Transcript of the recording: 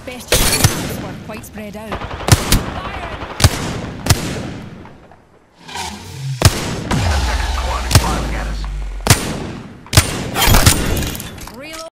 best you can do. We're quite spread out.